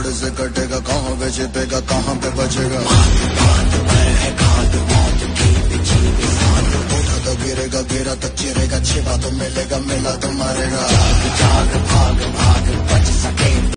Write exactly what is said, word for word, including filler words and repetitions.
धड़ से कटेगा, कहाँ पे छिपेगा, कहाँ पे बचेगा। उठा तो गिरेगा, गिरा तो चिरेगा, छिपा तो मिलेगा, मिला तो मारेगा।